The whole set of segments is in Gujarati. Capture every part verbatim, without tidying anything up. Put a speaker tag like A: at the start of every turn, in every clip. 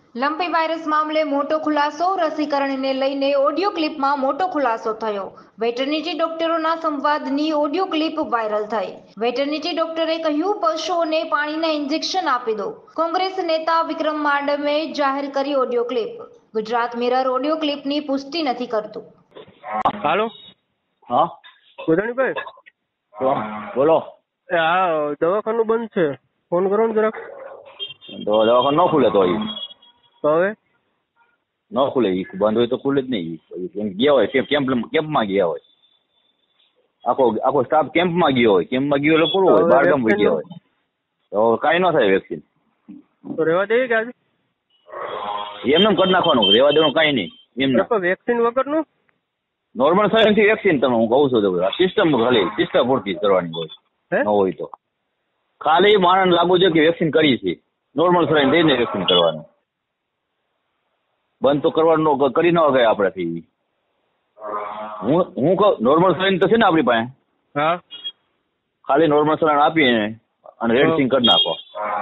A: લંપી વાયરસ મામલે મોટો ખુલાસો. રસીકરણને લઈને ઓડિયો ક્લિપમાં મોટો ખુલાસો થયો. વેટરનિટી ડોક્ટરોના સંવાદની ઓડિયો ક્લિપ વાયરલ થઈ. વેટરનિટી ડોક્ટરે કહ્યું, પશુઓને પાણીના ઇન્જેક્શન આપી દો. કોંગ્રેસ નેતા વિક્રમ માડમે જાહેર કરી audio clip. Gujarat mirror audio ક્લિપની પુષ્ટિ નથી કરતું.
B: હાલો.
C: હા
B: ગોધાણીભાઈ
C: તો બોલો.
B: એ આ દવાખાનું બંધ છે, ફોન કરો ને જરાક.
C: તો દવાખાનું ન ખુલે તો ઈ
B: તો હવે
C: ન ખુલે, ઈ બંધ હોય તો ખુલે જ નહીં. ઈ ગયા હોય કેમ્પ કેમ્પમાં ગયા હોય, આખો આખો સ્ટાફ કેમ્પમાં ગયો હોય. કેમ્પમાં ગયો એટલે પૂરું હોય, બારગામ વહી ગયા હોય તો કાંઈ ન થાય. વેક્સિન
B: તો રહેવા દઈએ કે આજે
C: એમને કરી નાખવાનું, રહેવા દેવાનું કાંઈ નહીં. એમને
B: વેક્સિન વગરનું
C: નોર્મલ સાયન્સથી વેક્સિન તમે હું કહું છું તો સિસ્ટમ ખાલી સિસ્ટમ પૂરતી કરવાની હોય. ન હોય તો ખાલી માણસ લાગુ છે કે વેક્સિન કરી છે, નોર્મલ સરાઈને દઈને વેક્સિન કરવાનું. બંધ તો કરવાનું કરી ન વગાય આપણાથી. હું હું કહું નોર્મલ સરાઈને તો છે ને આપણી પાસે.
B: હા,
C: ખાલી નોર્મલ સરાઈને આપીને અને રેડ સિંગ કરી નાખો.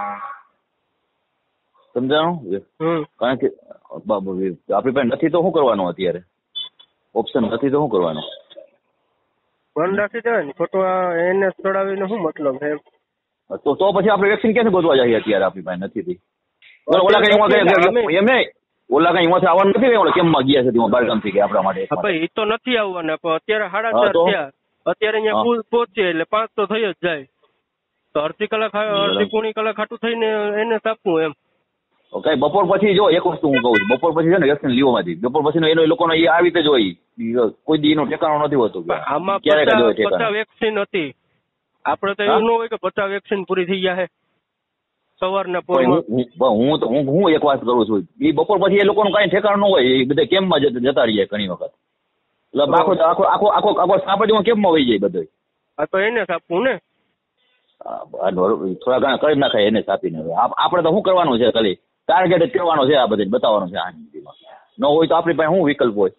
C: સમજાણું? કારણ કે આપણી પાસે નથી તો શું કરવાનું? અત્યારે ઓપ્શન નથી તો શું કરવાનું?
B: બંધ રાખી દેવાય ને ખોટું એને ચડાવીને શું મતલબ છે?
C: તો તો પછી આપણે વેક્સિન ક્યાંથી ગોતવા જઈએ? અત્યારે આપણી પાસે નથી. ઓલા કઈ એમ નહીં, ઓલા કઈ એમાંથી આવવાનું નથી. ઓલા કેમ્પમાં ગયા છે બારગામ થી કે આપણા માટે.
B: ભાઈ એ તો નથી આવવાના, પણ અત્યારે સાડા ચાર થયા, અત્યારે અહીંયા પહોંચે એટલે પાંચ તો થઈ જ જાય. તો અડધી કલાક અડધી પોણી કલાક ખાટું થઈને એને આપવું એમ.
C: કઈ બપોર પછી જો એક વસ્તુ હું કહું છું, બપોર પછી છે ને વેક્સિન લેવામાંથી બપોર પછી એનો લોકોનો એ આવી રીતે જ હોય, કોઈ દી એનું ઠેકાણું નથી હોતું.
B: આમાં પચાસ વેક્સિન હતી, આપડે તો એવું ન હોય કે પચાસ વેક્સિન પૂરી થઈ ગયા છે સવારના પોરમાં.
C: હું હું હું એક વાત કરું છું, એ બપોર પછી એ લોકોનું કઈ ઠેકાણું ન હોય, એ બધા કેમ્પમાં જતા રહી જાય ઘણી વખત. એટલે આખો આખો આખો આખો આખો સાપડીમાં કેમ્પમાં વહી જાય બધો.
B: હા તો એને આપવું ને,
C: થોડા ઘણા કરી નાખાય એને આપીને. આપણે તો શું કરવાનું છે? ખાલી ટાર્ગેટ કરવાનો છે, આ બધે બતાવવાનું છે. આ ન હોય તો આપણી પાસે શું વિકલ્પ હોય?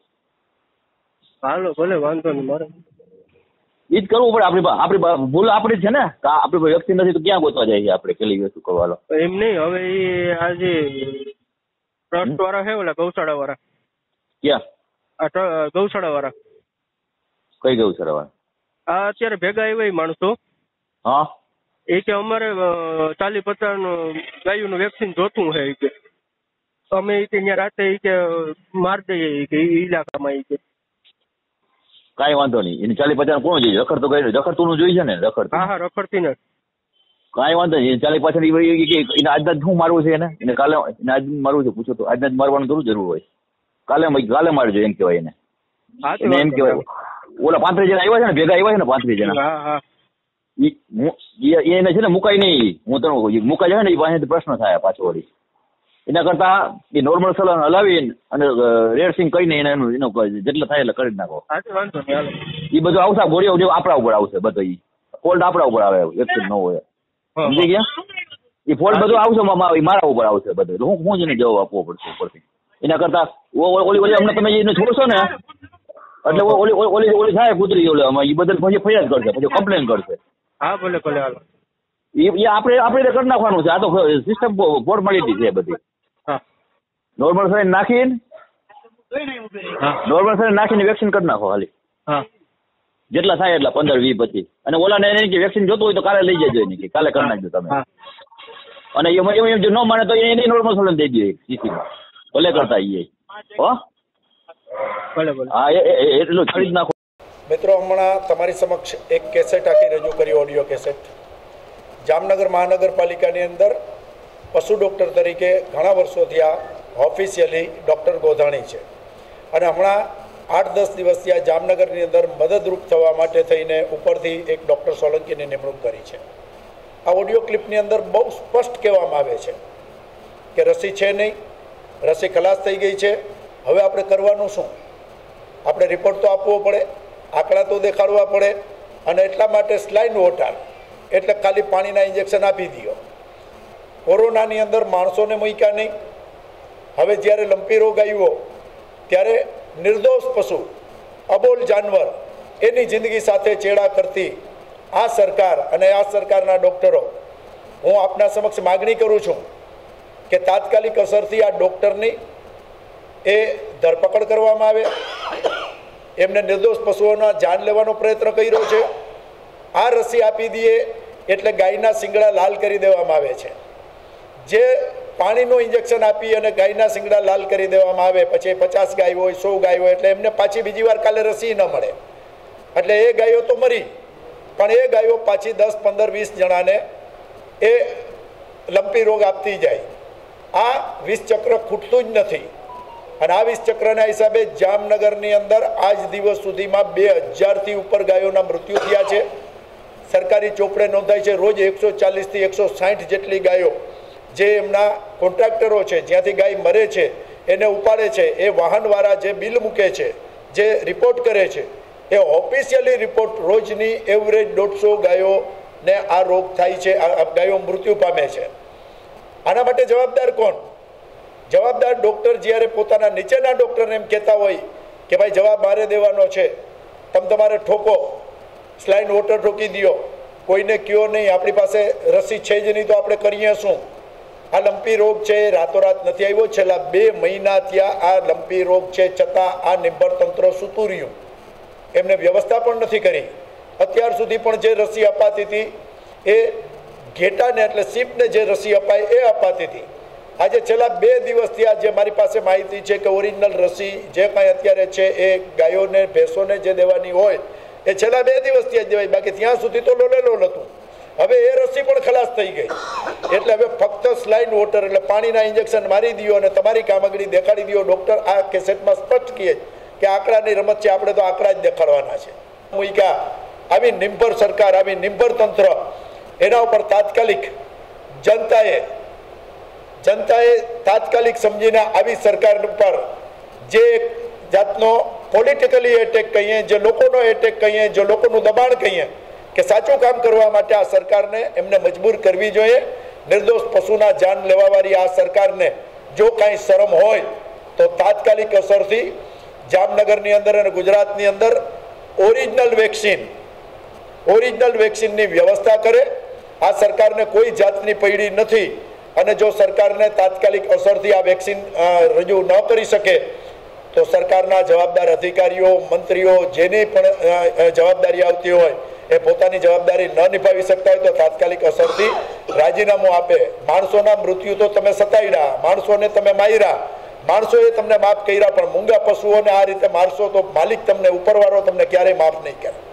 B: હાલો ભલે, વાંધો નહીં, મારે
C: ઈ જ કરવું પડે. આપણી પાસે આપણી ભૂલ આપણી જ છે ને. આપણી પાસે વેક્સિન નથી તો ક્યાં ગોતવા જાય આપણે પેલી વસ્તુ કરવાનો?
B: એમ નહીં. હવે એ આજે ટ્રસ્ટ વાળા છે, ઓલા ગૌશાળા વાળા.
C: ક્યાં?
B: આ ગૌશાળા વાળા.
C: કઈ ગૌશાળા વાળા?
B: આ અત્યારે ભેગા આવ્યા માણસો.
C: હા,
B: એ કે અમારે ચાલીસ પચાસ ગાયું નું વેક્સિન જોતું છે. કે અમે ત્યાં રાતે કે માર દઈએ કે ઇલાકામાં. એ કે
C: કાંઈ વાંધો નહીં. એને ચાલીસ પચાસ કોણ જોઈએ? રખડ તો કઈ રખડતું નું જોઈએ છે ને? રખડ.
B: હા હા, રખડતી ને.
C: કાંઈ વાંધો નહીં. ચાલીસ પાછળ એને આજના જ શું મારવું છે? એને એને કાલે એને આજ મારવું છે? પૂછો તો આજના જ મારવાનું થોડું જરૂર હોય. કાલે કાલે મારજો એમ કહેવાય એને. એમ કહેવાય. ઓલા પાંત્રીસ જણા આવ્યા છે ને, ભેગા આવ્યા છે ને પાંત્રીસ જણા.
B: હા હા,
C: એને છે ને મુકાય નહીં. હું તને મુકાય જાય ને એ પાસે પ્રશ્ન થાય પાછો વળી. એના કરતા એ નોર્મલ સલાહ હલાવીને અને રેડ સિંગ કરીને એને એનો જેટલા થાય એટલે કરી નાખો. એ બધું આવશે, ગોળીઓ આપણા ઉપર આવશે બધો. એ ફોલ્ટ આપણા ઉપર આવે, વેક્સિન ન હોય. સમજી ગયા? એ ફોલ્ટ બધું આવશે મારા ઉપર આવશે બધું. હું હું જ એને જવાબ આપવો પડશે ઉપરથી. એના કરતા ઓલી ઓલી અમને તમે એને છોડશો ને એટલે ઓલી ઓલી ઓલી થાય કૂતરી ઓલે એ બદલ પછી ફરિયાદ કરશે, પછી કમ્પ્લેન કરશે.
B: હા ભલે ભલે, હાલો.
C: એ આપણે આપણે કરી નાખવાનું છે. આ તો સિસ્ટમ ફોર્માલિટી છે બધી. નોર્મલ સાઈન નાખીને નોર્મલ સાઈન નાખીને વેક્સિન કરી નાખો ખાલી. જેટલા થાય એટલા, પંદર વીસ પછી. અને ઓલાને એને કે વેક્સિન જોતું હોય તો કાલે લઈ જજો એને, કે કાલે કરી નાખજો તમે. અને એમ જો ન માને તો એને નોર્મલ સાઈન દઈ દે સીસીમાં, ભલે કરતા એ. હો
B: ભલે ભલે,
C: હા એટલું છડી જ નાખો.
D: મિત્રો, હમણાં તમારી સમક્ષ એક કેસેટ આખી રજૂ કરી, ઓડિયો કેસેટ. જામનગર મહાનગરપાલિકાની અંદર પશુ ડૉક્ટર તરીકે ઘણા વર્ષોથી આ ઓફિશિયલી ડૉક્ટર ગોધાણી છે. અને હમણાં આઠ દસ દિવસથી આ જામનગરની અંદર મદદરૂપ થવા માટે થઈને ઉપરથી એક ડૉક્ટર સોલંકીની નિમણૂક કરી છે. આ ઓડિયો ક્લિપની અંદર બહુ સ્પષ્ટ કહેવામાં આવે છે કે રસી છે નહીં, રસી ખલાસ થઈ ગઈ છે, હવે આપણે કરવાનું શું? આપણે રિપોર્ટ તો આપવો પડે, આંકડા તો દેખાડવા પડે, અને એટલા માટે સ્લાઇન વોટર એટલે ખાલી પાણીના ઇન્જેક્શન આપી દો. કોરોનાની અંદર માણસોને મૂક્યા નહીં. હવે જ્યારે લંપી રોગ આવ્યો ત્યારે નિર્દોષ પશુ, અબોલ જાનવર, એની જિંદગી સાથે ચેડા કરતી આ સરકાર અને આ સરકારના ડૉક્ટરો, હું આપના સમક્ષ માગણી કરું છું કે તાત્કાલિક અસરથી આ ડૉક્ટરની એ ધરપકડ કરવામાં આવે, એમને નિર્દોષ પશુઓના જાન લેવાનો પ્રયત્ન કર્યો છે। આ રસી આપી દઈએ એટલે ગાયના શિંગડા લાલ કરી દેવામાં આવે છે। જે પાણીનું ઇન્જેક્શન આપી અને ગાયના શિંગડા લાલ કરી દેવામાં આવે, પછી પચાસ ગાય હોય, સો ગાય હોય, એટલે એમને પાછી બીજી વાર કાલે રસી ન મળે, એટલે એ ગાયો તો મરી, પણ એ ગાયો પાછી દસ પંદર વીસ જણાને એ લંપી રોગ આપતી જાય। આ વિષ ચક્ર ખૂટતું જ નથી અને આ વિષ ચક્રના હિસાબે જામનગરની અંદર આજ દિવસ સુધીમાં બે હજારથી ઉપર ગાયોના મૃત્યુ થયા છે। સરકારી ચોપડે નોંધાય છે રોજ એકસો ચાલીસથી એકસો સાઠ જેટલી ગાયો જે એમના કોન્ટ્રાક્ટરો છે જ્યાંથી ગાય મરે છે એને ઉપાડે છે, એ વાહનવાળા જે બિલ મૂકે છે, જે રિપોર્ટ કરે છે, એ ઓફિશિયલી રિપોર્ટ રોજની એવરેજ દોઢસો ગાયોને આ રોગ થાય છે, ગાયો મૃત્યુ પામે છે। આના માટે જવાબદાર કોણ? જવાબદાર ડૉક્ટર જ્યારે પોતાના નીચેના ડૉક્ટરને એમ કહેતા હોય કે ભાઈ જવાબ મારે દેવાનો છે, તમે તમારે ઠોકો, સ્લાઇન વોટર ઠોકી દો, કોઈને કયો નહીં, આપણી પાસે રસી છે જ નહીં તો આપણે કરીએ શું? આ લંપી રોગ છે રાતોરાત નથી આવ્યો, છેલ્લા બે મહિના ત્યાં આ લંપી રોગ છે, છતાં આ નિર્ભર તંત્ર સૂતું રહ્યું, એમને વ્યવસ્થા પણ નથી કરી। અત્યાર સુધી પણ જે રસી અપાતી હતી એ ઘેટાને એટલે સીપને જે રસી અપાય એ અપાતી હતી। આજે છેલ્લા બે દિવસથી આ જે મારી પાસે માહિતી છે કે ઓરિજિનલ રસી જે કાંઈ અત્યારે છે એ ગાયોને ભેંસોને જે દેવાની હોય એ છેલ્લા બે દિવસથી જ દેવાય, બાકી ત્યાં સુધી તો લોલે લોલ હતું। હવે એ રસી પણ ખલાસ થઈ ગઈ, એટલે હવે ફક્ત સ્લાઇન વોટર એટલે પાણીના ઇન્જેક્શન મારી દો અને તમારી કામગીરી દેખાડી દો। ડૉક્ટર આ કેસેટમાં સ્પષ્ટ કહે કે આંકડાની રમત છે, આપણે તો આંકડા જ દેખાડવાના છે। મૂક્યા આવી નિંભર સરકાર, આવી નિંભર તંત્ર, એના ઉપર તાત્કાલિક જનતાએ જનતાએ તાત્કાલિક સમજીને આવી સરકાર ઉપર જે જાતનો પોલિટિકલી એટેક કહીએ, જે લોકોનો એટેક કહીએ, જે લોકોનું દબાણ કહીએ કે સાચું કામ કરવા માટે આ સરકારને એમને મજબૂર કરવી જોઈએ। નિર્દોષ પશુના જાન લેવાવાળી આ સરકારને જો કાંઈ શરમ હોય તો તાત્કાલિક અસરથી જામનગરની અંદર અને ગુજરાતની અંદર ઓરિજિનલ વેક્સિન ઓરિજિનલ વેક્સિનની વ્યવસ્થા કરે। આ સરકારને કોઈ જાતની પૈડી નથી અને જો સરકારને તાત્કાલિક અસરથી આ વેક્સિન રજૂ ન કરી શકે તો સરકારના જવાબદાર અધિકારીઓ, મંત્રીઓ, જેની પણ જવાબદારી આવતી હોય એ પોતાની જવાબદારી ન નિભાવી શકતા હોય તો તાત્કાલિક અસરથી રાજીનામું આપે। માણસોના મૃત્યુ તો તમે સતાડ્યા, માણસોને તમે માર્યા, માણસોએ તમને માફ કર્યા, પણ મૂંગા પશુઓને આ રીતે મારશો તો માલિક તમને, ઉપરવાળો તમને ક્યારેય માફ નહીં કરે।